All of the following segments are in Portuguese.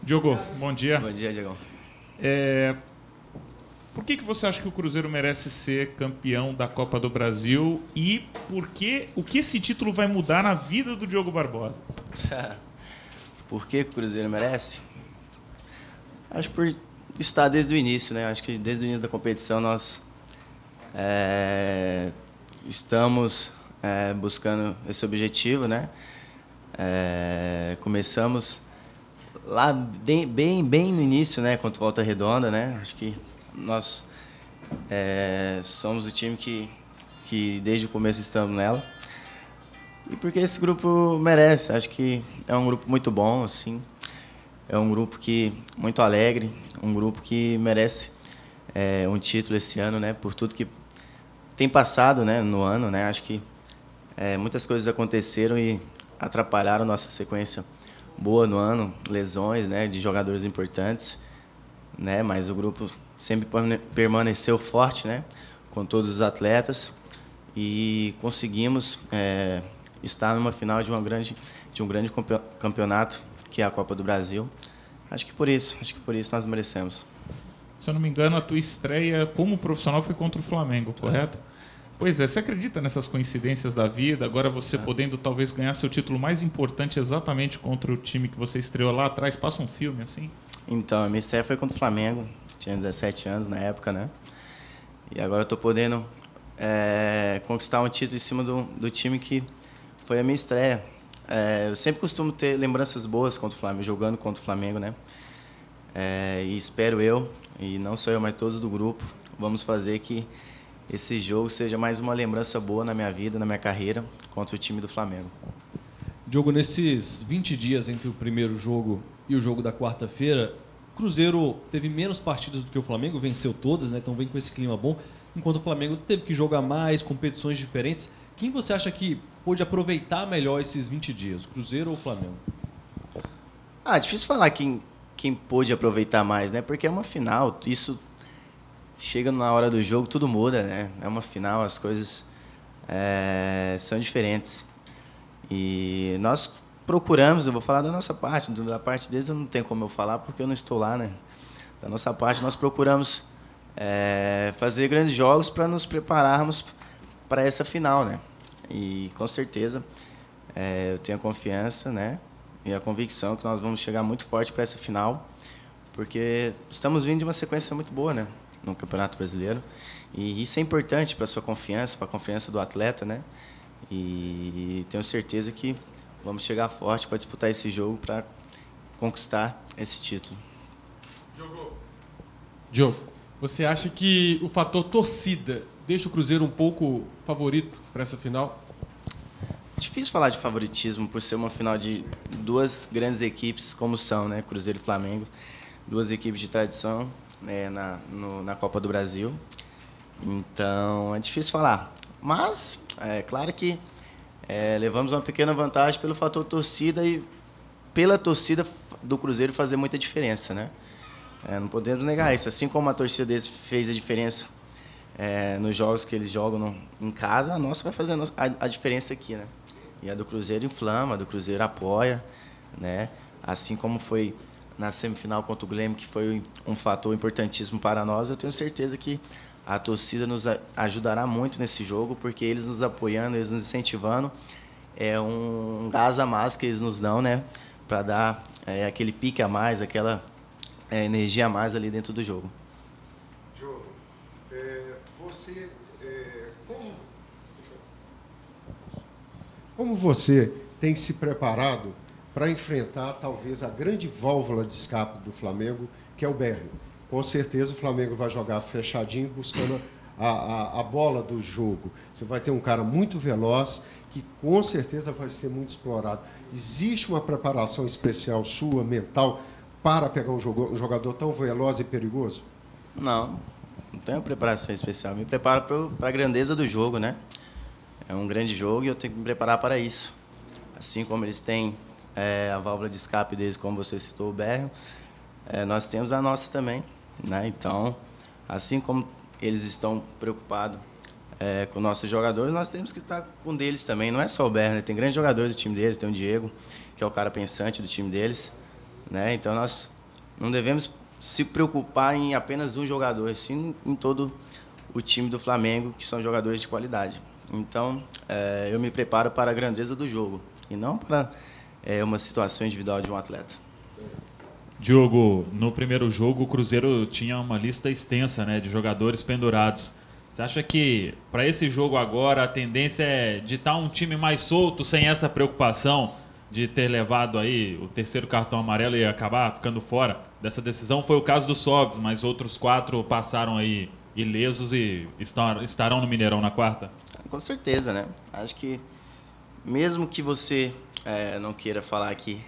Diogo, bom dia. Bom dia, Diego. Por que você acha que o Cruzeiro merece ser campeão da Copa do Brasil e o que esse título vai mudar na vida do Diogo Barbosa? Por que o Cruzeiro merece? Acho por estar desde o início, né? Acho que desde o início da competição nós estamos buscando esse objetivo, né? Começamos lá bem no início, né? Contra o Volta Redonda, né? Acho que nós somos o time que desde o começo estamos nela. E porque esse grupo merece, acho que é um grupo muito bom, assim. É um grupo muito alegre, um grupo que merece um título esse ano, né? Por tudo que tem passado, né, no ano, né? Acho que muitas coisas aconteceram e atrapalharam nossa sequência boa no ano, lesões, né, de jogadores importantes, né? Mas o grupo sempre permaneceu forte, né, com todos os atletas e conseguimos estar numa final de um grande campeonato, que é a Copa do Brasil. Acho que por isso nós merecemos. Se eu não me engano, a tua estreia como profissional foi contra o Flamengo, correto? Pois é, você acredita nessas coincidências da vida? Agora você podendo talvez ganhar seu título mais importante exatamente contra o time que você estreou lá atrás, passa um filme assim? Então, a minha estreia foi contra o Flamengo, tinha 17 anos na época, né? E agora eu estou podendo conquistar um título em cima do time que foi a minha estreia. Eu sempre costumo ter lembranças boas contra o Flamengo, jogando contra o Flamengo, né? E espero eu, e não só eu, mas todos do grupo, vamos fazer que esse jogo seja mais uma lembrança boa na minha vida, na minha carreira, contra o time do Flamengo. Diogo, nesses 20 dias entre o primeiro jogo e o jogo da quarta-feira, o Cruzeiro teve menos partidas do que o Flamengo, venceu todas, né? Então vem com esse clima bom, enquanto o Flamengo teve que jogar mais, competições diferentes. Quem você acha que pôde aproveitar melhor esses 20 dias, o Cruzeiro ou o Flamengo? Difícil falar quem pôde aproveitar mais, né? Porque é uma final, isso chega na hora do jogo, tudo muda, né? É uma final, as coisas são diferentes. E nós procuramos, eu vou falar da nossa parte, da parte deles eu não tenho como eu falar porque eu não estou lá, né? Da nossa parte, nós procuramos fazer grandes jogos para nos prepararmos para essa final, né? E com certeza eu tenho a confiança, né? E a convicção que nós vamos chegar muito forte para essa final, porque estamos vindo de uma sequência muito boa, né, no Campeonato Brasileiro, e isso é importante para a sua confiança, para a confiança do atleta, né? E tenho certeza que vamos chegar forte para disputar esse jogo, para conquistar esse título. Diogo, você acha que o fator torcida deixa o Cruzeiro um pouco favorito para essa final? Difícil falar de favoritismo por ser uma final de duas grandes equipes como são, né, Cruzeiro e Flamengo, duas equipes de tradição, né, na Copa do Brasil. Então é difícil falar, mas é claro que levamos uma pequena vantagem pelo fator torcida e pela torcida do Cruzeiro fazer muita diferença, né? Não podemos negar isso, assim como a torcida deles fez a diferença nos jogos que eles jogam em casa, a nossa vai fazer a diferença aqui, né? E a do Cruzeiro inflama, a do Cruzeiro apoia, né? Assim como foi na semifinal contra o Grêmio, que foi um fator importantíssimo para nós, eu tenho certeza que a torcida nos ajudará muito nesse jogo, porque eles nos apoiando, eles nos incentivando, é um gás a mais que eles nos dão, né? Para dar aquele pique a mais, aquela energia a mais ali dentro do jogo. Diogo, você, como você tem se preparado para enfrentar talvez a grande válvula de escape do Flamengo, que é o Berrio? Com certeza o Flamengo vai jogar fechadinho, buscando a bola do jogo. Você vai ter um cara muito veloz, que com certeza vai ser muito explorado. Existe uma preparação especial sua, mental, para pegar um jogador tão veloz e perigoso? Não tenho preparação especial. Me preparo para a grandeza do jogo, né? É um grande jogo e eu tenho que me preparar para isso. Assim como eles têm a válvula de escape deles, como você citou, o Berrio, nós temos a nossa também, né? Então, assim como eles estão preocupados com nossos jogadores, nós temos que estar com deles também. Não é só o Berrio, né? Tem grandes jogadores do time deles, tem o Diego, que é o cara pensante do time deles, né? Então, nós não devemos se preocupar em apenas um jogador, sim em todo o time do Flamengo, que são jogadores de qualidade. Então, eu me preparo para a grandeza do jogo e não para uma situação individual de um atleta. Diogo, no primeiro jogo o Cruzeiro tinha uma lista extensa, né, de jogadores pendurados. Você acha que para esse jogo agora a tendência é de estar um time mais solto, sem essa preocupação de ter levado aí o terceiro cartão amarelo e acabar ficando fora dessa decisão? Foi o caso do Sobs, mas outros 4 passaram aí ilesos e estarão no Mineirão na quarta? Com certeza, né? Acho que mesmo que você não queira falar que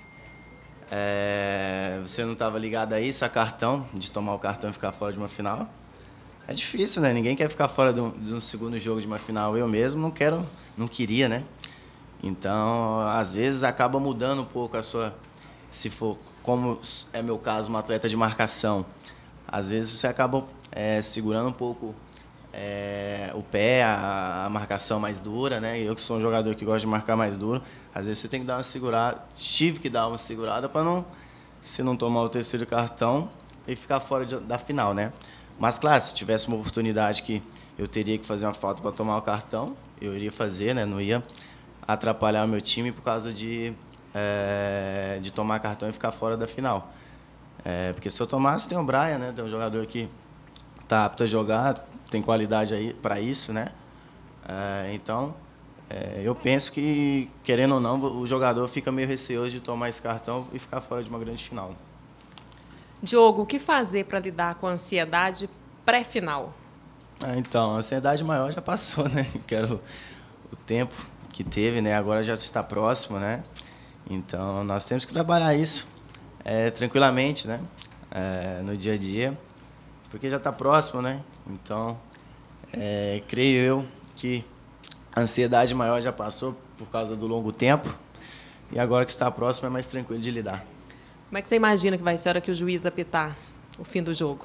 você não estava ligado a isso, a cartão, de tomar o cartão e ficar fora de uma final, é difícil, né? Ninguém quer ficar fora de um segundo jogo de uma final. Eu mesmo não queria, né? Então, às vezes, acaba mudando um pouco a sua... Se for, como é meu caso, um atleta de marcação, às vezes você acaba segurando um pouco o pé, a marcação mais dura, né? Eu que sou um jogador que gosta de marcar mais duro, às vezes você tem que dar uma segurada. Tive que dar uma segurada para se não tomar o terceiro cartão e ficar fora da final, né? Mas, claro, se tivesse uma oportunidade que eu teria que fazer uma falta para tomar o cartão, eu iria fazer, né? Não ia atrapalhar o meu time por causa de tomar cartão e ficar fora da final. Porque se eu tomasse, tem o Brian, né? Tem um jogador que está apto a jogar, tem qualidade aí para isso, né? Então, eu penso que, querendo ou não, o jogador fica meio receoso de tomar esse cartão e ficar fora de uma grande final. Diogo, o que fazer para lidar com a ansiedade pré-final? Então, a ansiedade maior já passou, né? Que era o tempo que teve, né? Agora já está próximo, né? Então, nós temos que trabalhar isso tranquilamente, né? No dia a dia, porque já está próximo, né? Então, creio eu que a ansiedade maior já passou por causa do longo tempo e agora que está próximo é mais tranquilo de lidar. Como é que você imagina que vai ser a hora que o juiz apitar o fim do jogo?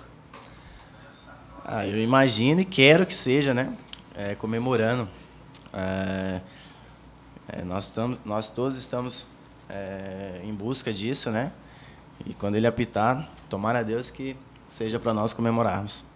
Eu imagino e quero que seja, né? Comemorando. Nós todos estamos em busca disso, né? E quando ele apitar, tomara a Deus que seja para nós comemorarmos.